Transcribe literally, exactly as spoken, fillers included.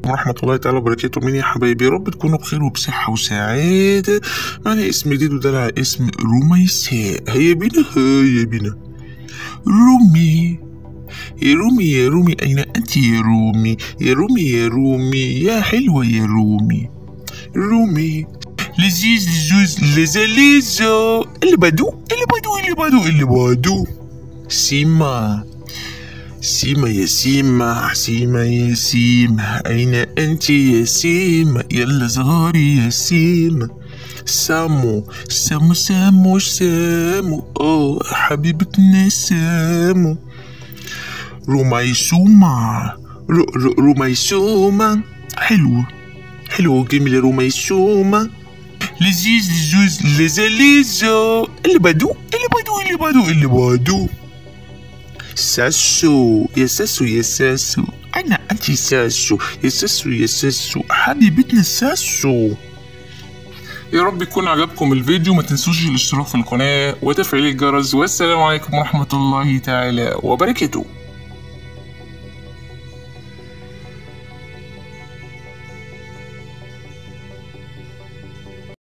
ورحمة الله تعالى وبركاته. مين يا حبايبي؟ يا رب تكونوا بخير وبصحة وسعادة. معنا اسم جديد ودلع اسم رميساء. هيا بنا هيا بنا. رومي يا رومي يا رومي، أين أنت يا رومي؟ يا رومي يا رومي يا حلوة يا رومي. رومي لذيذ لزوز لزليزو. اللي بدو اللي بدو اللي بدو اللي بدو. سيما سيما يا سيما سيما يا سيما، أين أنت يا سيما؟ يلا صغاري يا سيما. سامو سامو سامو سامو، أوه حبيبتنا سامو. رميسومة رميسومة، حلوة حلوة وجميلة رميسومة. لذيذ لزوز لزليزو. اللي بدو اللي بدو اللي بدو اللي بدو. ساسو يا ساسو يا ساسو، أنا أنت ساسو يا ساسو يا ساسو حبيبتنا ساسو. يا رب يكون عجبكم الفيديو، ما تنسوش الاشتراك في القناة وتفعيل الجرس، والسلام عليكم ورحمة الله تعالى وبركاته.